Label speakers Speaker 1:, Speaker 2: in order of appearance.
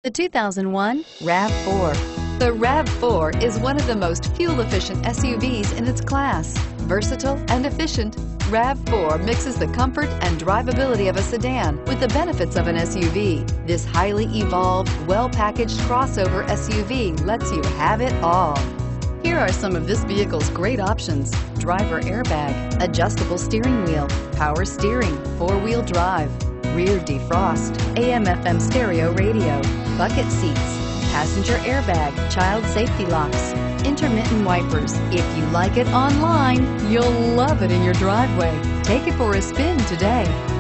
Speaker 1: The 2001 RAV4. The RAV4 is one of the most fuel-efficient SUVs in its class. Versatile and efficient, RAV4 mixes the comfort and drivability of a sedan with the benefits of an SUV. This highly evolved, well-packaged crossover SUV lets you have it all. Here are some of this vehicle's great options: driver airbag, adjustable steering wheel, power steering, four-wheel drive, rear defrost, AM/FM stereo radio, bucket seats, passenger airbag, child safety locks, intermittent wipers. If you like it online, you'll love it in your driveway. Take it for a spin today.